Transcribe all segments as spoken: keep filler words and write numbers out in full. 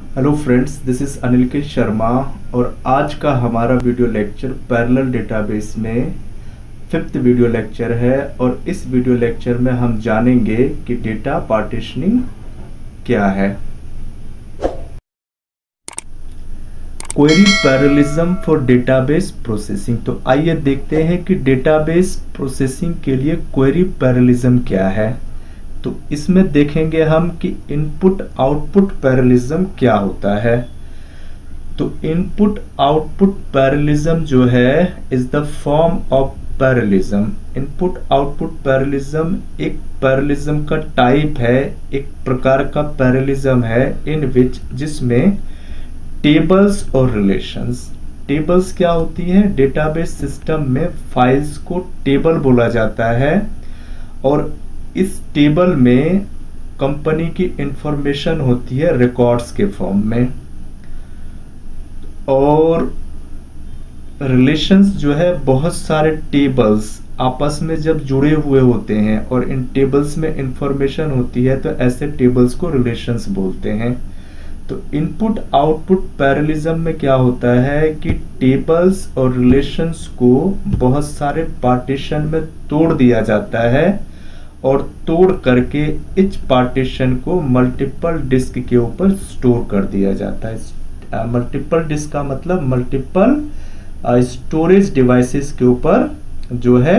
Hello friends, this is Anil K Sharma और आज का हमारा वीडियो लेक्चर पैरेलल डेटाबेस में फिफ्थ वीडियो लेक्चर है। और इस वीडियो लेक्चर में हम जानेंगे कि डेटा पार्टीशनिंग क्या है। Query parallelism for database processing. तो आइए देखते हैं कि डेटाबेस प्रोसेसिंग के लिए क्वेरी पैरेललिज्म क्या है। तो इसमें देखेंगे हम कि इनपुट आउटपुट पैरेललिज्म क्या होता है। तो इनपुट आउटपुट पैरेललिज्म जो है is the form of parallelism. Input output parallelism एक पैरेललिज्म का टाइप है, एक प्रकार का पैरेललिज्म है इन विच जिसमें टेबल्स और रिलेशंस। टेबल्स क्या होती है? डेटाबेस सिस्टम में फाइल्स को टेबल बोला जाता है और इस टेबल में कंपनी की इंफॉर्मेशन होती है रिकॉर्ड्स के फॉर्म में। और रिलेशंस जो है बहुत सारे टेबल्स आपस में जब जुड़े हुए होते हैं और इन टेबल्स में इंफॉर्मेशन होती है तो ऐसे टेबल्स को रिलेशंस बोलते हैं। तो इनपुट आउटपुट पैरेललिज्म में क्या होता है कि टेबल्स और रिलेशंस को बहुत सारे पार्टीशन में तोड़ दिया जाता है और तोड़ करके इच पार्टीशन को मल्टीपल डिस्क के ऊपर स्टोर कर दिया जाता है। मल्टीपल डिस्क का मतलब मल्टीपल स्टोरेज डिवाइसेस के ऊपर जो है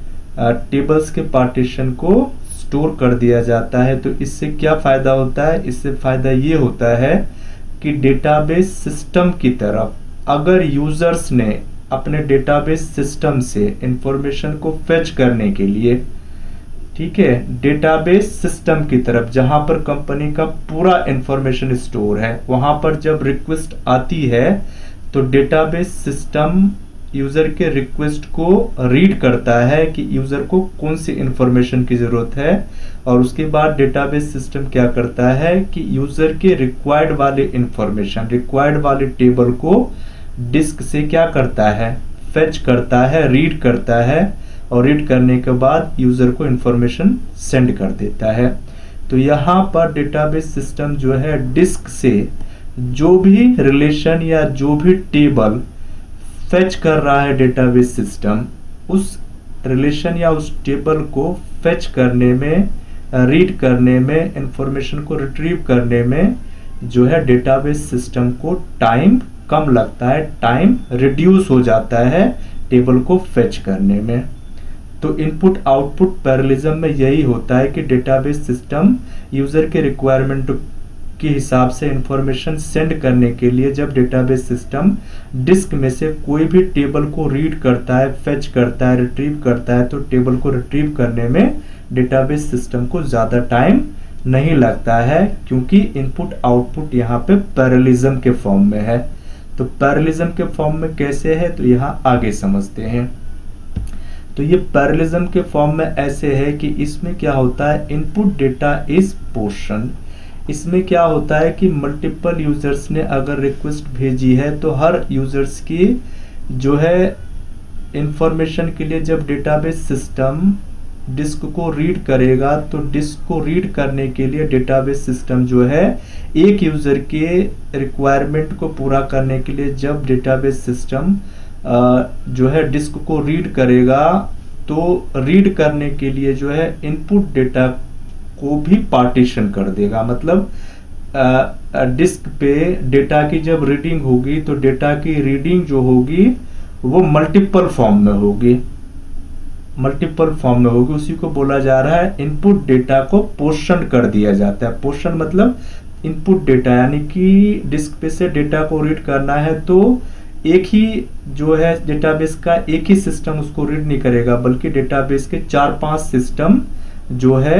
टेबल्स के पार्टीशन को स्टोर कर दिया जाता है। तो इससे क्या फायदा होता है? इससे फायदा ये होता है कि डेटाबेस सिस्टम की तरफ अगर यूजर्स ने अपने डेटाबेस सिस्टम से इंफॉर्मेशन को फेच करने के लिए, ठीक है, डेटाबेस सिस्टम की तरफ जहां पर कंपनी का पूरा इंफॉर्मेशन स्टोर है वहां पर जब रिक्वेस्ट आती है तो डेटाबेस सिस्टम यूजर के रिक्वेस्ट को रीड करता है कि यूजर को कौन सी इंफॉर्मेशन की जरूरत है। और उसके बाद डेटाबेस सिस्टम क्या करता है कि यूजर के रिक्वायर्ड वाले इंफॉर्मेशन, रिक्वायर्ड वाले टेबल को डिस्क से क्या करता है? फेच करता है, रीड करता है और रीड करने के बाद यूजर को इंफॉर्मेशन सेंड कर देता है। तो यहाँ पर डेटाबेस सिस्टम जो है डिस्क से जो भी रिलेशन या जो भी टेबल फेच कर रहा है डेटाबेस सिस्टम, उस रिलेशन या उस टेबल को फेच करने में, रीड करने में, इंफॉर्मेशन को रिट्रीव करने में जो है डेटाबेस सिस्टम को टाइम कम लगता है, टाइम रिड्यूस हो जाता है टेबल को फेच करने में। तो इनपुट आउटपुट पैरेललिज्म में यही होता है कि डेटाबेस सिस्टम यूजर के रिक्वायरमेंट के हिसाब से इंफॉर्मेशन सेंड करने के लिए जब डेटाबेस सिस्टम डिस्क में से कोई भी टेबल को रीड करता है, फेच करता है, रिट्रीव करता है तो टेबल को रिट्रीव करने में डेटाबेस सिस्टम को ज्यादा टाइम नहीं लगता है क्योंकि इनपुट आउटपुट यहाँ पे पैरेललिज्म के फॉर्म में है। तो पैरेललिज्म के फॉर्म में कैसे है तो यहाँ आगे समझते हैं। तो ये पैरेललिज्म के फॉर्म में ऐसे है कि इसमें क्या होता है, इनपुट डेटा इज पोर्शन। इसमें क्या होता है कि मल्टीपल यूजर्स ने अगर रिक्वेस्ट भेजी है तो हर यूजर्स की जो है इंफॉर्मेशन के लिए जब डेटाबेस सिस्टम डिस्क को रीड करेगा तो डिस्क को रीड करने के लिए डेटाबेस सिस्टम जो है एक यूजर के रिक्वायरमेंट को पूरा करने के लिए जब डेटाबेस सिस्टम जो है डिस्क को रीड करेगा तो रीड करने के लिए जो है इनपुट डेटा को भी पार्टीशन कर देगा। मतलब डिस्क पे डेटा की जब रीडिंग होगी तो डेटा की रीडिंग जो होगी वो मल्टीपल फॉर्म में होगी, मल्टीपल फॉर्म में होगी। उसी को बोला जा रहा है इनपुट डेटा को पोर्शन कर दिया जाता है। पोर्शन मतलब इनपुट डेटा यानी कि डिस्क पे से डेटा को रीड करना है तो एक ही जो है डेटाबेस का एक ही सिस्टम उसको रीड नहीं करेगा बल्कि डेटाबेस के चार पांच सिस्टम जो है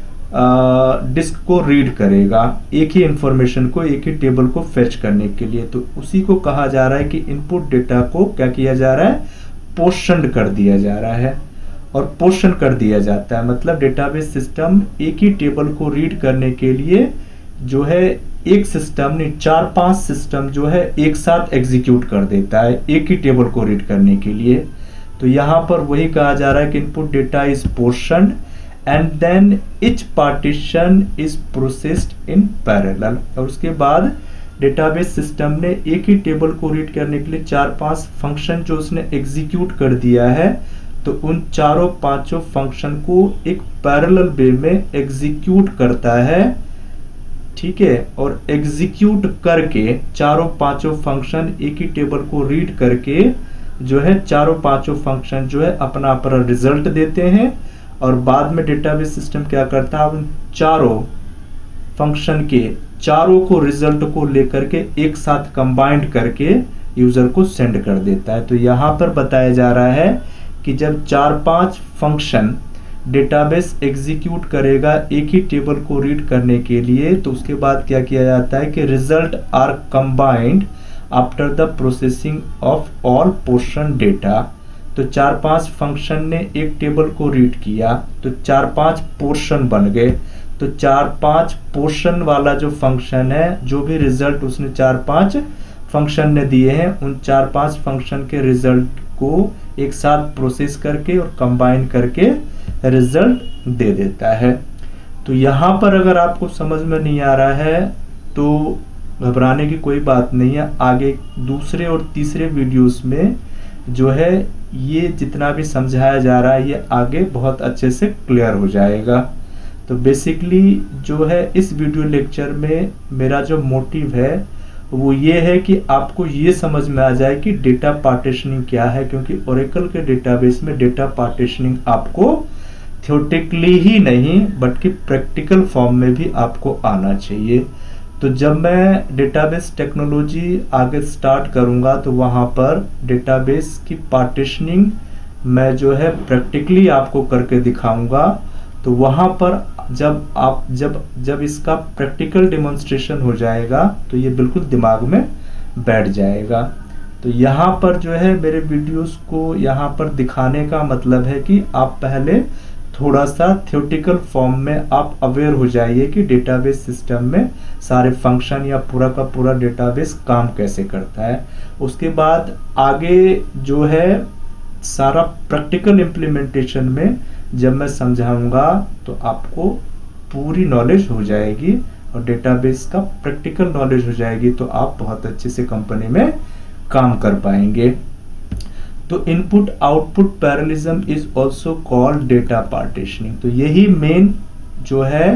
डिस्क को रीड करेगा एक ही इंफॉर्मेशन को, एक ही टेबल को फेच करने के लिए। तो उसी को कहा जा रहा है कि इनपुट डेटा को क्या किया जा रहा है? पोर्शन कर दिया जा रहा है। और पोर्शन कर दिया जाता है मतलब डेटाबेस सिस्टम एक ही टेबल को रीड करने के लिए जो है एक सिस्टम नहीं चार पांच सिस्टम जो है एक साथ एग्जीक्यूट कर देता है एक ही टेबल को रीड करने के लिए। तो यहाँ पर वही कहा जा रहा है कि input data is portioned and then each partition is processed in parallel। और उसके बाद डेटाबेस सिस्टम ने एक ही टेबल को रीड करने के लिए चार पांच फंक्शन जो उसने एग्जीक्यूट कर दिया है, तो उन चारों पांचों फंक्शन को एक पैरेलल वे में एग्जीक्यूट करता है, ठीक है। और एग्जीक्यूट करके चारों पांचों फंक्शन एक ही टेबल को रीड करके जो है चारों पांचों फंक्शन जो है अपना अपना रिजल्ट देते हैं, और बाद में डेटाबेस सिस्टम क्या करता है, उन चारों फंक्शन के चारों को रिजल्ट को लेकर के एक साथ कंबाइंड करके यूजर को सेंड कर देता है। तो यहां पर बताया जा रहा है कि जब चार पांच फंक्शन डेटाबेस एग्जीक्यूट करेगा एक ही टेबल को रीड करने के लिए, तो उसके बाद क्या किया जाता है कि result are combined after the processing of all portion data. तो चार पांच फंक्शन ने एक टेबल को रीड किया, तो चार पांच पोर्शन बन गए। तो चार पांच पोर्शन वाला जो फंक्शन है, जो भी रिजल्ट उसने चार पांच फंक्शन ने दिए हैं, उन चार पांच फंक्शन के रिजल्ट को एक साथ प्रोसेस करके और कंबाइन करके रिजल्ट दे देता है। तो यहाँ पर अगर आपको समझ में नहीं आ रहा है तो घबराने की कोई बात नहीं है। आगे दूसरे और तीसरे वीडियोस में जो है ये जितना भी समझाया जा रहा है ये आगे बहुत अच्छे से क्लियर हो जाएगा। तो बेसिकली जो है इस वीडियो लेक्चर में मेरा जो मोटिव है वो ये है कि आपको ये समझ में आ जाए कि डेटा पार्टीशनिंग क्या है, क्योंकि ओरेकल के डेटाबेस में डेटा पार्टीशनिंग आपको थ्योरेटिकली ही नहीं बल्कि प्रैक्टिकल फॉर्म में भी आपको आना चाहिए। तो जब मैं डेटाबेस टेक्नोलॉजी आगे स्टार्ट करूंगा तो वहां पर डेटाबेस की पार्टीशनिंग मैं जो है प्रैक्टिकली आपको करके दिखाऊंगा। तो वहां पर जब आप जब जब इसका प्रैक्टिकल डेमोन्स्ट्रेशन हो जाएगा तो ये बिल्कुल दिमाग में बैठ जाएगा। तो यहाँ पर जो है मेरे वीडियोस को यहाँ पर दिखाने का मतलब है कि आप पहले थोड़ा सा थ्योरेटिकल फॉर्म में आप अवेयर हो जाइए कि डेटाबेस सिस्टम में सारे फंक्शन या पूरा का पूरा डेटाबेस काम कैसे करता है। उसके बाद आगे जो है सारा प्रैक्टिकल इम्प्लीमेंटेशन में जब मैं समझाऊंगा तो आपको पूरी नॉलेज हो जाएगी और डेटाबेस का प्रैक्टिकल नॉलेज हो जाएगी, तो आप बहुत अच्छे से कंपनी में काम कर पाएंगे। तो input output parallelism is also called data partitioning. तो यही मेन जो है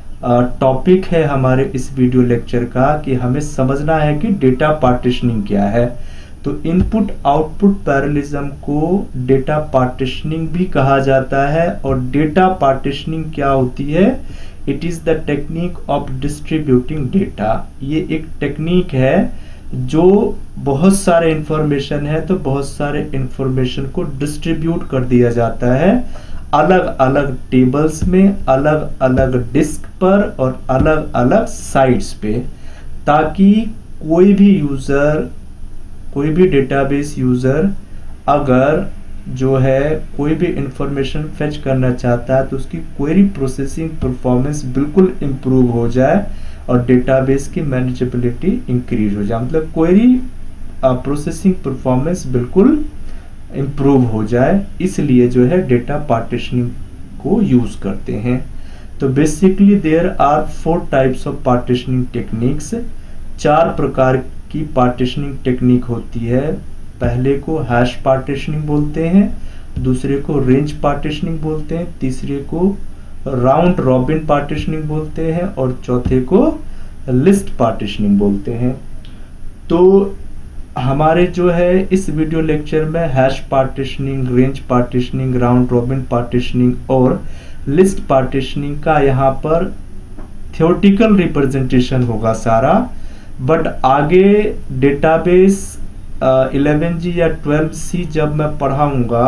टॉपिक है हमारे इस वीडियो लेक्चर का कि हमें समझना है कि डेटा पार्टीशनिंग क्या है। तो इनपुट आउटपुट पैरेललिज्म को डेटा पार्टीशनिंग भी कहा जाता है। और डेटा पार्टीशनिंग क्या होती है, it is the technique of distributing data. ये एक टेक्निक है जो बहुत सारे इंफॉर्मेशन है तो बहुत सारे इंफॉर्मेशन को डिस्ट्रीब्यूट कर दिया जाता है अलग अलग टेबल्स में, अलग अलग डिस्क पर और अलग अलग साइट्स पे, ताकि कोई भी यूजर कोई भी डेटाबेस यूजर अगर जो है कोई भी इंफॉर्मेशन फेच करना चाहता है तो उसकी क्वेरी प्रोसेसिंग परफॉर्मेंस बिल्कुल इम्प्रूव हो जाए और डेटाबेस की मैनेजेबिलिटी इंक्रीज हो जाए, मतलब क्वेरी प्रोसेसिंग परफॉर्मेंस बिल्कुल इम्प्रूव हो जाए। इसलिए जो है डेटा पार्टीशनिंग को यूज करते हैं। तो basically there are four types of partitioning techniques. चार प्रकार की पार्टीशनिंग टेक्निक होती है। पहले को हैश पार्टीशनिंग बोलते हैं, दूसरे को रेंज पार्टीशनिंग बोलते हैं, तीसरे को राउंड रॉबिन पार्टीशनिंग बोलते हैं और चौथे को लिस्ट पार्टीशनिंग बोलते हैं। तो हमारे जो है इस वीडियो लेक्चर में hash partitioning, range partitioning, round robin partitioning और लिस्ट पार्टीशनिंग का यहाँ पर थ्योरेटिकल रिप्रेजेंटेशन होगा सारा। बट आगे डेटाबेस इलेवन जी या ट्वेल्व सी जब मैं पढ़ाऊंगा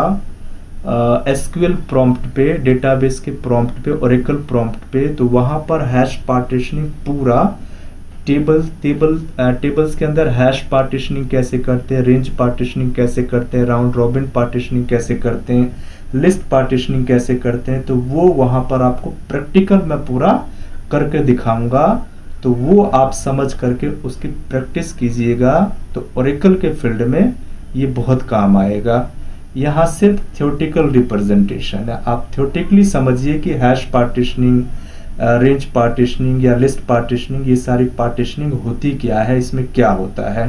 एसक्यूएल प्रॉम्प्ट पे, डेटाबेस के प्रॉम्प्ट पे, ओरेकल प्रॉम्प्ट पे, तो वहां पर हैश पार्टीशनिंग पूरा टेबल टेबल टेबल्स के अंदर हैश पार्टीशनिंग कैसे करते हैं, रेंज पार्टीशनिंग कैसे करते हैं, राउंड रॉबिन पार्टीशनिंग कैसे करते हैं, लिस्ट पार्टीशनिंग कैसे करते हैं, तो वो वहां पर आपको प्रैक्टिकल में पूरा करके दिखाऊंगा। तो वो आप समझ करके उसकी प्रैक्टिस कीजिएगा तो ओरेकल के फील्ड में ये बहुत काम आएगा। यहाँ सिर्फ थ्योरेटिकल रिप्रेजेंटेशन है, आप थ्योरेटिकली समझिए कि हैश पार्टीशनिंग रेंज पार्टीशनिंग या लिस्ट पार्टीशनिंग, ये सारी पार्टीशनिंग होती क्या है, इसमें क्या होता है।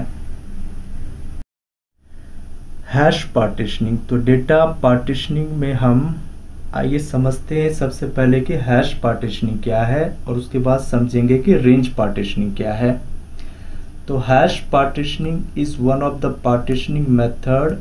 हैश पार्टीशनिंग, तो डेटा पार्टीशनिंग में हम आइए समझते हैं सबसे पहले कि हैश पार्टीशनिंग क्या है और उसके बाद समझेंगे कि रेंज पार्टीशनिंग क्या है। तो hash partitioning is one of the partitioning method.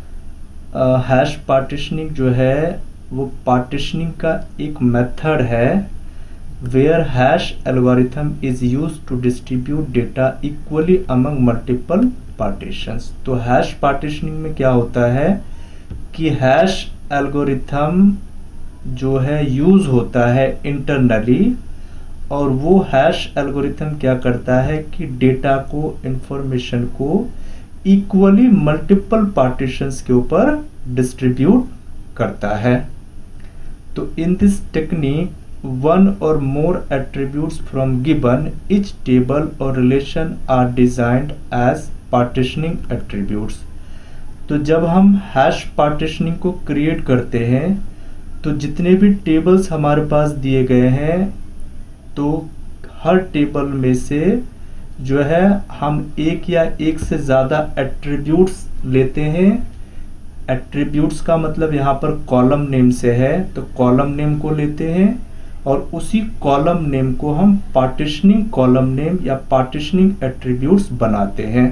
Hash partitioning जो है वो पार्टीशनिंग का एक मेथड है where hash algorithm is used to distribute data equally among multiple partitions. तो हैश पार्टीशनिंग में क्या होता है कि हैश एल्गोरिथम जो है यूज होता है इंटरनली, और वो हैश एल्गोरिथम क्या करता है कि डेटा को, इंफॉर्मेशन को इक्वली मल्टीपल पार्टीशंस के ऊपर डिस्ट्रीब्यूट करता है। तो in this technique one or more attributes from given each table or relation are designed as partitioning attributes. तो जब हम हैश पार्टीशनिंग को क्रिएट करते हैं तो जितने भी टेबल्स हमारे पास दिए गए हैं, तो हर टेबल में से जो है हम एक या एक से ज़्यादा एट्रीब्यूट्स लेते हैं। एट्रीब्यूट्स का मतलब यहाँ पर कॉलम नेम से है, तो कॉलम नेम को लेते हैं और उसी कॉलम नेम को हम पार्टीशनिंग कॉलम नेम या पार्टीशनिंग एट्रीब्यूट्स बनाते हैं।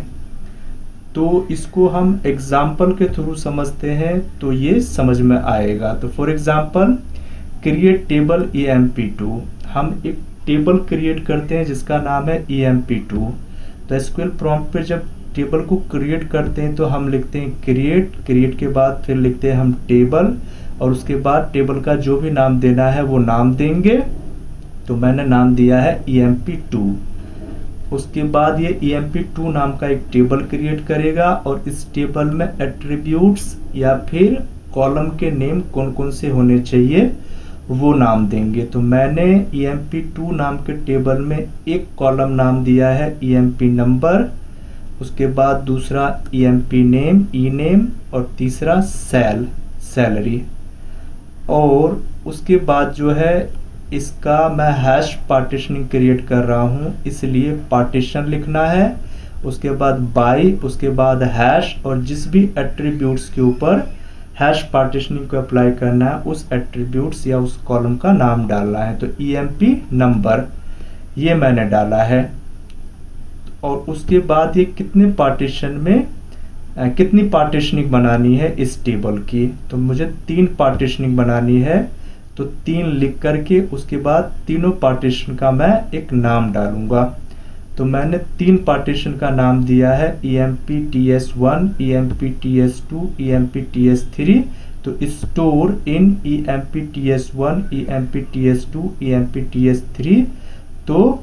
तो इसको हम एग्जाम्पल के थ्रू समझते हैं तो ये समझ में आएगा। तो for example create table E M P two, हम एक टेबल क्रिएट करते हैं जिसका नाम है ई एम पी टू। तो एसक्यूएल प्रॉम्प्ट पे जब टेबल को क्रिएट करते हैं तो हम लिखते हैं क्रिएट, क्रिएट के बाद फिर लिखते हैं हम टेबल, और उसके बाद टेबल का जो भी नाम देना है वो नाम देंगे। तो मैंने नाम दिया है ई एम पी टू। उसके बाद ये ई एम पी टू नाम का एक टेबल क्रिएट करेगा और इस टेबल में एट्रीब्यूट्स या फिर कॉलम के नेम कौन कौन से होने चाहिए वो नाम देंगे। तो मैंने ई एम पी टू नाम के टेबल में एक कॉलम नाम दिया है ई एम पी नंबर, उसके बाद दूसरा E M P name, E name, और तीसरा सेल, सैलरी। और उसके बाद जो है इसका मैं हैश पार्टीशनिंग क्रिएट कर रहा हूँ, इसलिए पार्टीशन लिखना है, उसके बाद बाई, उसके बाद हैश, और जिस भी एट्रीब्यूट्स के ऊपर हैश पार्टीशनिंग को अप्लाई करना है उस एट्रीब्यूट्स या उस कॉलम का नाम डालना है। तो ई एम पी नंबर ये मैंने डाला है। और उसके बाद ये कितने पार्टीशन में आ, कितनी पार्टीशनिंग बनानी है इस टेबल की, तो मुझे तीन पार्टीशनिंग बनानी है। तो तीन लिख करके उसके बाद तीनों पार्टीशन का मैं एक नाम डालूंगा। तो मैंने तीन पार्टीशन का नाम दिया है E M P T S one, E M P T S two, E M P T S three. तो store in E M P T S one, E M P T S two, E M P T S three. तो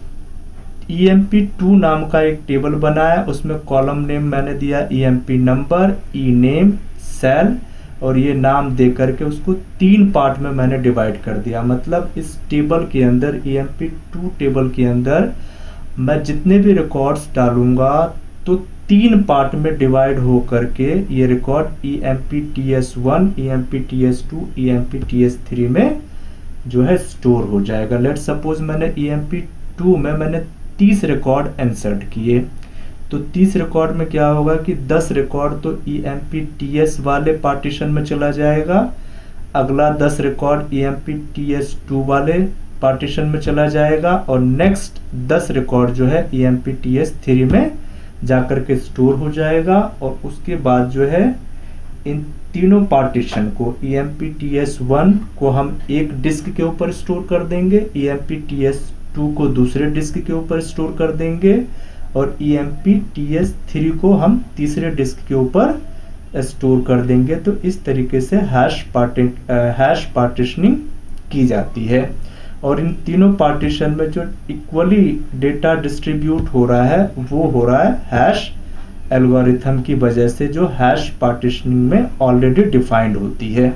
E M P to नाम का एक table बनाया, उसमें column name मैंने दिया E M P number, E name, sal, और ये नाम दे करके उसको तीन पार्ट में मैंने डिवाइड कर दिया। मतलब इस टेबल के अंदर, E M P two table के अंदर मैं जितने भी रिकॉर्ड्स डालूंगा तो तीन पार्ट में डिवाइड हो करके ये record E M P T S one, E M P T S two, E M P T S three में जो है स्टोर हो जाएगा। लेट सपोज मैंने ई एम पी टू में मैंने तीस रिकॉर्ड इंसर्ट किए, तो तीस रिकॉर्ड में क्या होगा कि दस रिकॉर्ड तो E M P T S वाले पार्टीशन में चला जाएगा, अगला दस record E M P T S two वाले पार्टीशन में चला जाएगा, और नेक्स्ट दस रिकॉर्ड जो है E M P T S three में जाकर के स्टोर हो जाएगा। और उसके बाद जो है इन तीनों पार्टीशन को, E M P T S one को हम एक डिस्क के ऊपर स्टोर कर देंगे, E M P T S two को दूसरे डिस्क के ऊपर स्टोर कर देंगे, और E M P T S three को हम तीसरे डिस्क के ऊपर स्टोर कर देंगे। तो इस तरीके से हैश पार्टी हैश पार्टीशनिंग की जाती है। और इन तीनों पार्टीशन में जो इक्वली डेटा डिस्ट्रीब्यूट हो रहा है वो हो रहा है हैश एल्गोरिथम की वजह से, जो हैश पार्टीशनिंग में ऑलरेडी डिफाइंड होती है।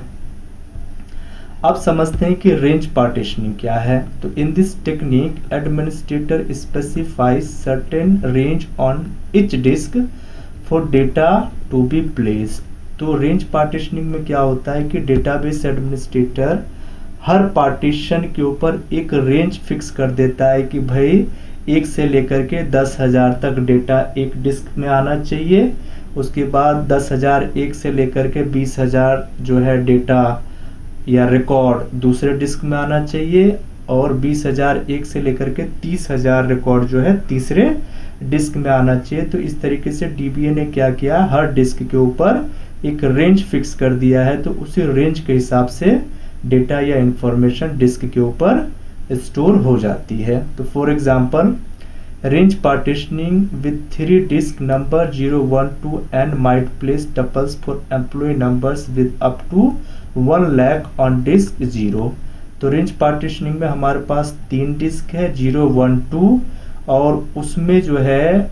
अब समझते हैं कि रेंज पार्टीशनिंग क्या है। तो in this technique administrator specifies certain range on each disk for data to be placed. तो रेंज पार्टीशनिंग में क्या होता है कि डेटाबेस एडमिनिस्ट्रेटर हर पार्टीशन के ऊपर एक रेंज फिक्स कर देता है कि भाई एक से लेकर के दस हजार तक डेटा एक डिस्क में आना चाहिए। उसके बाद दस हजार एक से लेकर के बीस हजार जो है डेटा या रिकॉर्ड दूसरे डिस्क में आना चाहिए, और बीस हजार एक से लेकर के तीस हजार रिकॉर्ड जो है तीसरे डिस्क में आना चाहिए। तो इस तरीके से डीबीए ने क्या किया, हर डिस्क के ऊपर एक रेंज फिक्स कर दिया है, तो उसी रेंज के हिसाब से डेटा या इंफॉर्मेशन डिस्क के ऊपर स्टोर हो जाती है। तो for example range partitioning with three disk number zero one two N might place tuples for employee numbers with up to one lakh on disk zero. तो रेंज पार्टीशनिंग में हमारे पास तीन डिस्क है जीरो वन टू, और उसमें जो है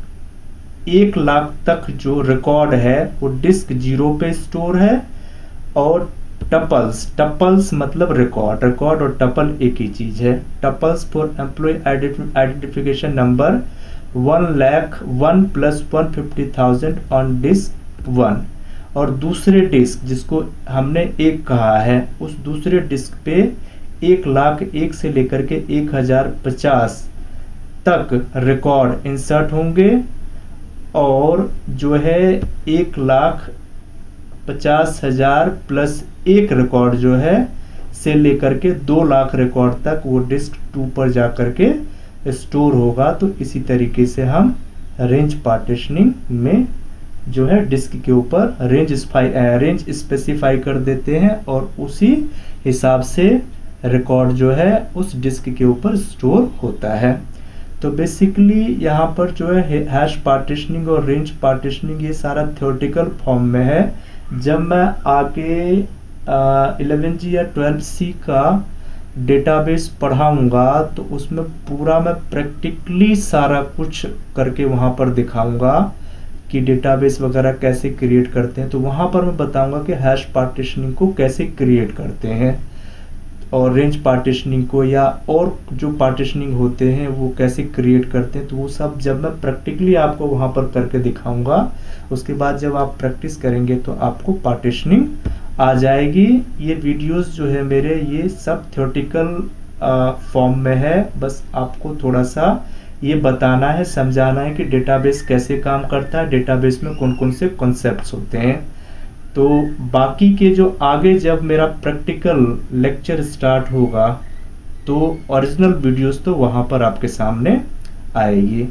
एक लाख तक जो रिकॉर्ड है वो डिस्क जीरो पे स्टोर है। और टपल्स, टपल्स मतलब रिकॉर्ड, रिकॉर्ड और टपल एक ही चीज है। Tuples for employee identification number one lakh one plus one fifty thousand on disk one, और दूसरे डिस्क जिसको हमने एक कहा है उस दूसरे डिस्क पे एक लाख एक से लेकर के एक हजार पचास तक रिकॉर्ड इंसर्ट होंगे, और जो है एक लाख पचास हजार प्लस एक रिकॉर्ड जो है से लेकर के दो लाख रिकॉर्ड तक वो डिस्क टू पर जाकर के स्टोर होगा। तो इसी तरीके से हम रेंज पार्टीशनिंग में जो है डिस्क के ऊपर रेंज रेंज स्पेसिफाई कर देते हैं, और उसी हिसाब से रिकॉर्ड जो है उस डिस्क के ऊपर स्टोर होता है। तो बेसिकली यहाँ पर जो है हैश पार्टीशनिंग और रेंज पार्टीशनिंग ये सारा थ्योरेटिकल फॉर्म में है। जब मैं आगे इलेवन जी या ट्वेल्व सी का डेटाबेस पढ़ाऊंगा तो उसमें पूरा मैं प्रैक्टिकली सारा कुछ करके वहाँ पर दिखाऊंगा कि डेटाबेस वगैरह कैसे क्रिएट करते हैं। तो वहाँ पर मैं बताऊंगा कि हैश पार्टीशनिंग को कैसे क्रिएट करते हैं, और रेंज पार्टीशनिंग को या और जो पार्टीशनिंग होते हैं वो कैसे क्रिएट करते हैं। तो वो सब जब मैं प्रैक्टिकली आपको वहाँ पर करके दिखाऊंगा, उसके बाद जब आप प्रैक्टिस करेंगे तो आपको पार्टीशनिंग आ जाएगी। ये वीडियोस जो है मेरे ये सब थ्योरेटिकल फॉर्म में है, बस आपको थोड़ा सा ये बताना है, समझाना है कि डेटाबेस कैसे काम करता है, डेटाबेस में कौन कौन से कॉन्सेप्ट्स होते हैं। तो बाकी के जो आगे जब मेरा प्रैक्टिकल लेक्चर स्टार्ट होगा तो ओरिजिनल वीडियोस तो वहां पर आपके सामने आएगी।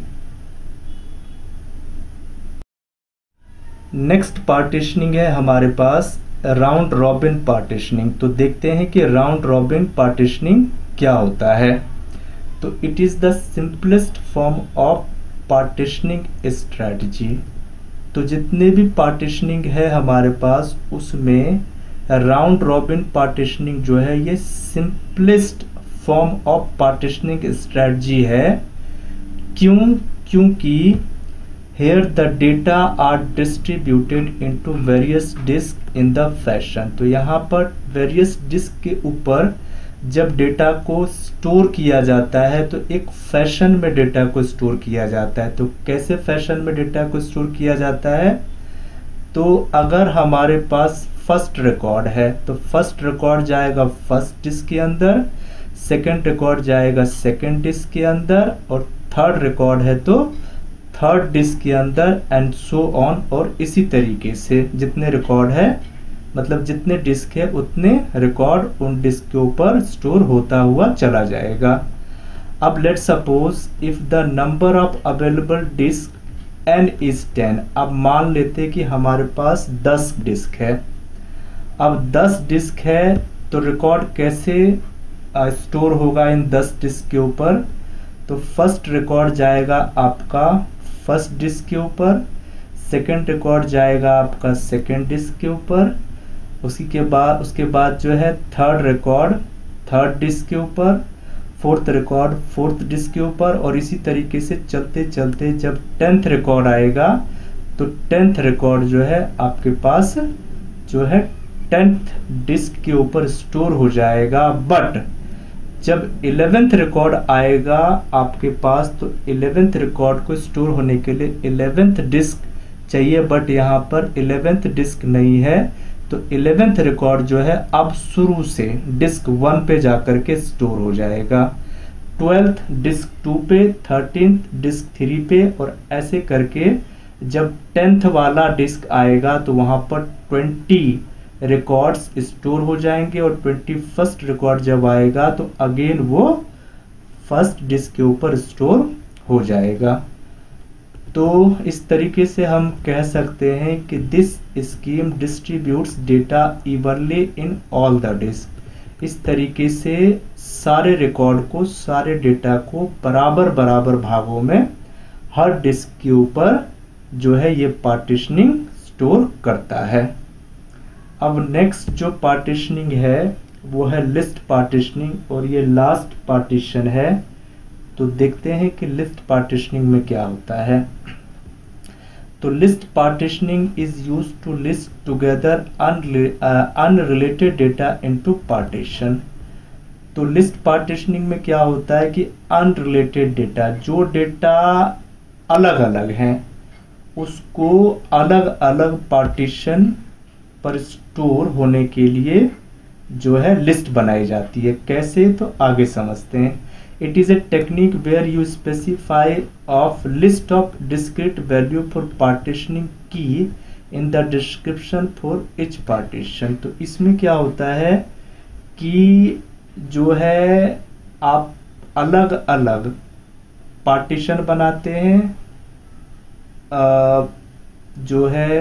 नेक्स्ट पार्टीशनिंग है हमारे पास राउंड रॉबिन पार्टीशनिंग। तो देखते हैं कि राउंड रॉबिन पार्टीशनिंग क्या होता है। तो it is the simplest form of partitioning strategy. तो जितने भी पार्टीशनिंग है हमारे पास उसमें राउंड रॉबिन पार्टीशनिंग जो है ये simplest form of partitioning strategy है। क्यों? क्योंकि here the data are distributed into various disk in the fashion। तो यहाँ पर various disk के ऊपर जब डेटा को स्टोर किया जाता है तो एक फैशन में डेटा को स्टोर किया जाता है। तो कैसे फैशन में डेटा को स्टोर किया जाता है? तो अगर हमारे पास फर्स्ट रिकॉर्ड है तो फर्स्ट रिकॉर्ड जाएगा फर्स्ट डिस्क के अंदर, सेकंड रिकॉर्ड जाएगा सेकंड डिस्क के अंदर, और थर्ड रिकॉर्ड है तो थर्ड डिस्क के अंदर, एंड सो ऑन। और इसी तरीके से जितने रिकॉर्ड है मतलब जितने डिस्क है उतने रिकॉर्ड उन डिस्क के ऊपर स्टोर होता हुआ चला जाएगा। अब let suppose if the number of available disk N is ten. अब मान लेते कि हमारे पास दस डिस्क है। अब दस डिस्क है तो रिकॉर्ड कैसे स्टोर होगा इन दस डिस्क के ऊपर? तो फर्स्ट रिकॉर्ड जाएगा आपका फर्स्ट डिस्क के ऊपर, सेकंड रिकॉर्ड जाएगा आपका सेकंड डिस्क के ऊपर, उसी के बाद उसके बाद जो है थर्ड रिकॉर्ड थर्ड डिस्क के ऊपर, फोर्थ रिकॉर्ड फोर्थ डिस्क के ऊपर, और इसी तरीके से चलते चलते जब टेंथ रिकॉर्ड आएगा तो टेंथ रिकॉर्ड जो है आपके पास जो है टेंथ डिस्क के ऊपर स्टोर हो जाएगा। बट जब इलेवेंथ रिकॉर्ड आएगा आपके पास तो इलेवेंथ रिकॉर्ड को स्टोर होने के लिए इलेवेंथ डिस्क चाहिए, बट यहाँ पर इलेवेंथ डिस्क नहीं है। तो इलेवेंथ रिकॉर्ड जो है अब शुरू से डिस्क वन पे जाकर के स्टोर हो जाएगा, ट्वेल्थ डिस्क टू पे, थर्टींथ डिस्क थ्री पे, और ऐसे करके जब टेंथ वाला डिस्क आएगा तो वहां पर ट्वेंटी रिकॉर्ड्स स्टोर हो जाएंगे, और ट्वेंटी फर्स्ट रिकॉर्ड जब आएगा तो अगेन वो फर्स्ट डिस्क के ऊपर स्टोर हो जाएगा। तो इस तरीके से हम कह सकते हैं कि this scheme distributes data evenly in all the disk. इस तरीके से सारे रिकॉर्ड को, सारे डेटा को बराबर बराबर भागों में हर डिस्क के ऊपर जो है ये पार्टीशनिंग स्टोर करता है। अब नेक्स्ट जो पार्टीशनिंग है वो है लिस्ट पार्टीशनिंग, और ये लास्ट पार्टीशन है। तो देखते हैं कि लिस्ट पार्टीशनिंग में क्या होता है। तो list partitioning is used to list together unrelated data into partition. तो लिस्ट पार्टीशनिंग में क्या होता है कि अनरिलेटेड डेटा, जो डेटा अलग अलग हैं उसको अलग अलग पार्टीशन पर स्टोर होने के लिए जो है लिस्ट बनाई जाती है। कैसे, तो आगे समझते हैं। It is a technique where you specify of list of discrete value for partitioning key in the description for each partition। तो इसमें क्या होता है कि जो है आप अलग अलग पार्टीशन बनाते हैं, आ, जो है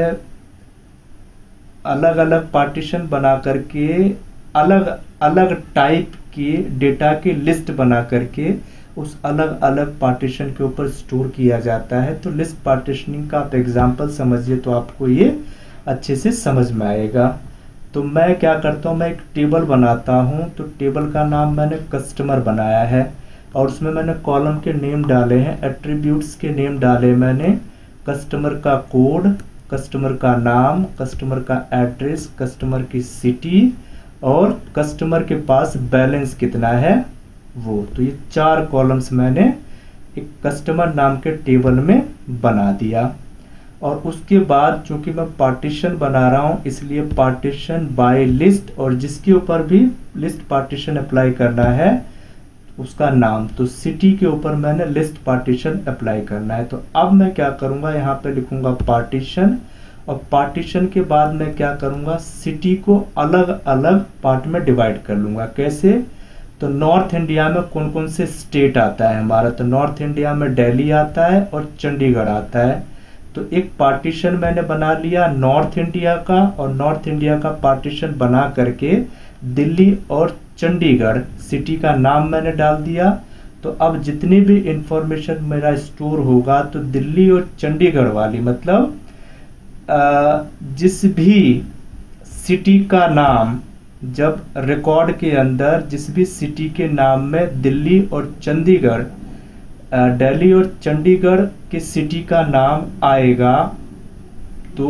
अलग अलग पार्टीशन बना करके अलग अलग टाइप के डेटा के लिस्ट बना करके उस अलग अलग पार्टीशन के ऊपर स्टोर किया जाता है। तो लिस्ट पार्टीशनिंग का आप एग्जांपल समझिए तो आपको ये अच्छे से समझ में आएगा। तो मैं क्या करता हूँ, मैं एक टेबल बनाता हूँ। तो टेबल का नाम मैंने कस्टमर बनाया है, और उसमें मैंने कॉलम के नेम डाले हैं, एट्रीब्यूट्स के नेम डाले मैंने, कस्टमर का कोड, कस्टमर का नाम, कस्टमर का एड्रेस, कस्टमर की सिटी, और कस्टमर के पास बैलेंस कितना है वो। तो ये चार कॉलम्स मैंने एक कस्टमर नाम के टेबल में बना दिया। और उसके बाद चूंकि मैं पार्टीशन बना रहा हूँ इसलिए पार्टीशन बाय लिस्ट, और जिसके ऊपर भी लिस्ट पार्टीशन अप्लाई करना है उसका नाम। तो सिटी के ऊपर मैंने लिस्ट पार्टीशन अप्लाई करना है। तो अब मैं क्या करूँगा, यहाँ पे लिखूंगा पार्टीशन, और पार्टीशन के बाद मैं क्या करूंगा, सिटी को अलग अलग पार्ट में डिवाइड कर लूंगा। कैसे, तो नॉर्थ इंडिया में कौन कौन से स्टेट आता है हमारा, तो नॉर्थ इंडिया में दिल्ली आता है और चंडीगढ़ आता है। तो एक पार्टीशन मैंने बना लिया नॉर्थ इंडिया का, और नॉर्थ इंडिया का पार्टीशन बना करके दिल्ली और चंडीगढ़ सिटी का नाम मैंने डाल दिया। तो अब जितनी भी इंफॉर्मेशन मेरा स्टोर होगा तो दिल्ली और चंडीगढ़ वाली, मतलब जिस भी सिटी का नाम, जब रिकॉर्ड के अंदर जिस भी सिटी के नाम में दिल्ली और चंडीगढ़, दिल्ली और चंडीगढ़ के सिटी का नाम आएगा तो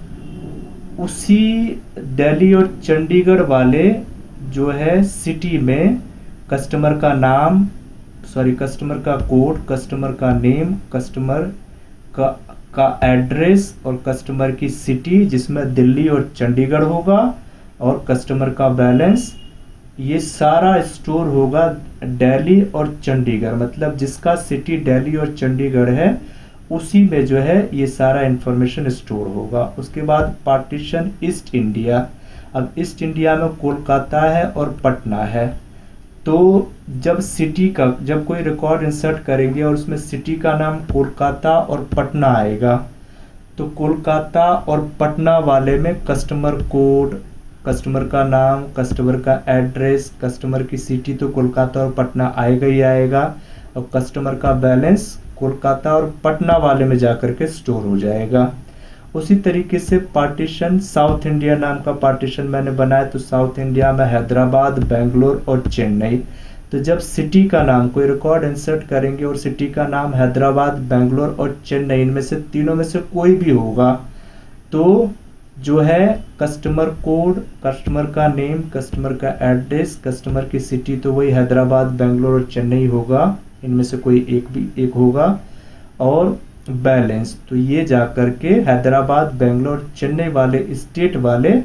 उसी दिल्ली और चंडीगढ़ वाले जो है सिटी में कस्टमर का नाम, सॉरी कस्टमर का कोड, कस्टमर का नेम, कस्टमर का का एड्रेस और कस्टमर की सिटी जिसमें दिल्ली और चंडीगढ़ होगा, और कस्टमर का बैलेंस, ये सारा स्टोर होगा दिल्ली और चंडीगढ़। मतलब जिसका सिटी दिल्ली और चंडीगढ़ है उसी में जो है ये सारा इंफॉर्मेशन स्टोर होगा। उसके बाद पार्टीशन ईस्ट इंडिया। अब ईस्ट इंडिया में कोलकाता है और पटना है। तो जब सिटी का, जब कोई रिकॉर्ड इंसर्ट करेंगे और उसमें सिटी का नाम कोलकाता और पटना आएगा, तो कोलकाता और पटना वाले में कस्टमर कोड, कस्टमर का नाम, कस्टमर का एड्रेस, कस्टमर की सिटी तो कोलकाता और पटना आएगा ही आएगा, और कस्टमर का बैलेंस कोलकाता और पटना वाले में जाकर के स्टोर हो जाएगा। उसी तरीके से पार्टीशन साउथ इंडिया नाम का पार्टीशन मैंने बनाया। तो साउथ इंडिया में हैदराबाद, बेंगलोर और चेन्नई। तो जब सिटी का नाम, कोई रिकॉर्ड इंसर्ट करेंगे और सिटी का नाम हैदराबाद, बेंगलोर और चेन्नई, इनमें से तीनों में से कोई भी होगा तो जो है कस्टमर कोड, कस्टमर का नेम, कस्टमर का एड्रेस, कस्टमर की सिटी तो वही हैदराबाद, बेंगलोर और चेन्नई होगा, इनमें से कोई एक भी एक होगा, और बैलेंस तो ये जाकर के हैदराबाद, बेंगलोर, चेन्नई वाले स्टेट वाले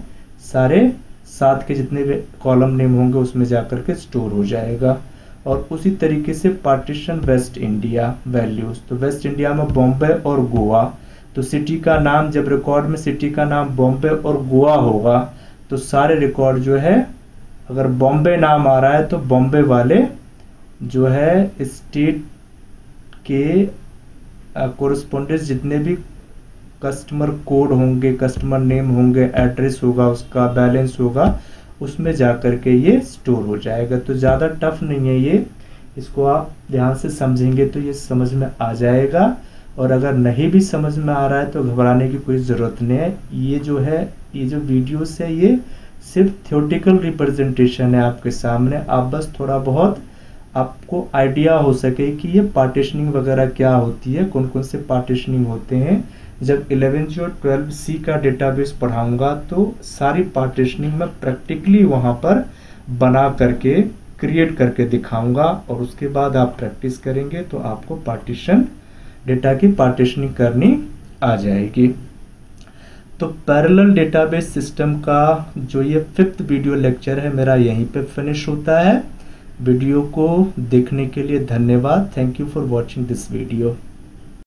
सारे साथ के जितने भी कॉलम नेम होंगे उसमें जाकर के स्टोर हो जाएगा। और उसी तरीके से पार्टीशन वेस्ट इंडिया वैल्यूज, तो वेस्ट इंडिया में बॉम्बे और गोवा, तो सिटी का नाम जब रिकॉर्ड में सिटी का नाम बॉम्बे और गोवा होगा तो सारे रिकॉर्ड जो है अगर बॉम्बे नाम आ रहा है तो बॉम्बे वाले जो है स्टेट के कोरिस्पोंडेंस जितने भी कस्टमर कोड होंगे, कस्टमर नेम होंगे, एड्रेस होगा, उसका बैलेंस होगा, उसमें जाकर के ये स्टोर हो जाएगा। तो ज़्यादा टफ नहीं है ये, इसको आप ध्यान से समझेंगे तो ये समझ में आ जाएगा। और अगर नहीं भी समझ में आ रहा है तो घबराने की कोई ज़रूरत नहीं है। ये जो है ये जो वीडियोस है ये सिर्फ थ्योरेटिकल रिप्रेजेंटेशन है आपके सामने, आप बस थोड़ा बहुत आपको आइडिया हो सके कि ये पार्टीशनिंग वगैरह क्या होती है, कौन कौन से पार्टीशनिंग होते हैं। जब इलेवेंथ और ट्वेल्व सी का डेटाबेस पढ़ाऊंगा तो सारी पार्टीशनिंग में प्रैक्टिकली वहाँ पर बना करके क्रिएट करके दिखाऊंगा, और उसके बाद आप प्रैक्टिस करेंगे तो आपको पार्टीशन डेटा की पार्टीशनिंग करनी आ जाएगी। तो पैरेलल डेटाबेस सिस्टम का जो ये फिफ्थ वीडियो लेक्चर है मेरा यहीं पे फिनिश होता है। वीडियो को देखने के लिए धन्यवाद। Thank you for watching this video.